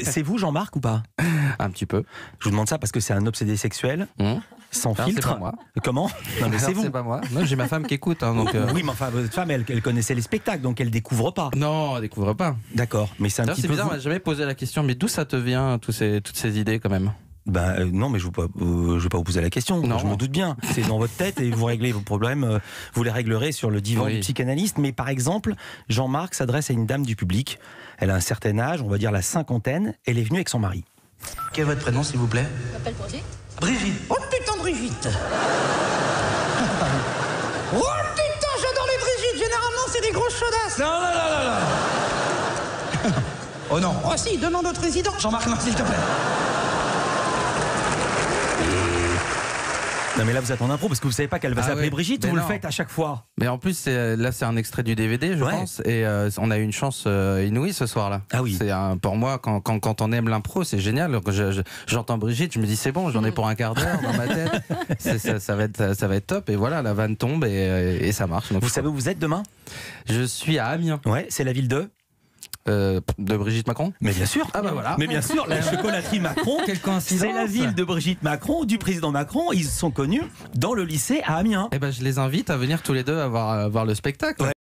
C'est vous, Jean-Marc, ou pas? Un petit peu. Je vous demande ça parce que c'est un obsédé sexuel, sans Alors, filtre. c'est pas moi. Comment? Non, mais c'est Alors, vous. c'est pas moi. Non, j'ai ma femme qui écoute. Hein, donc, Oui, mais enfin, votre femme, elle connaissait les spectacles, donc elle découvre pas. Non, on découvre pas. D'accord, mais c'est un D'ailleurs, petit c'est peu. bizarre, on m'a jamais posé la question, mais d'où ça te vient, toutes ces idées quand même? Non, mais je ne vais pas vous poser la question. Non. Je me doute bien. C'est dans votre tête et vous réglez vos problèmes. Vous les réglerez sur le divan du psychanalyste. Mais par exemple, Jean-Marc s'adresse à une dame du public. Elle a un certain âge, on va dire la cinquantaine. Elle est venue avec son mari. Quel est votre prénom, s'il vous plaît? Je m'appelle Brigitte. Brigitte. Oh putain, Brigitte. Oh putain, j'adore les Brigitte. Généralement, c'est des grosses chaudasses. Non. Oh non. Oh si, demande notre résident. Jean-Marc, non, s'il te plaît. Non, mais là, vous êtes en impro parce que vous savez pas qu'elle va s'appeler Brigitte. Vous le faites à chaque fois. Mais en plus, là, c'est un extrait du DVD, je pense. Et on a eu une chance inouïe ce soir-là. Ah oui. Pour moi, quand on aime l'impro, c'est génial. Quand j'entends Brigitte, je me dis c'est bon, j'en ai pour un quart d'heure dans ma tête. Ça va être top. Et voilà, la vanne tombe et ça marche. Donc, vous savez où vous êtes demain? Je suis à Amiens. Ouais, c'est la ville de Brigitte Macron. Mais bien sûr. Ah bah voilà. Mais bien sûr, la chocolaterie Macron. Quelle coïncidence. C'est la ville de Brigitte Macron, du président Macron. Ils sont connus dans le lycée à Amiens. Eh ben, je les invite à venir tous les deux à voir le spectacle.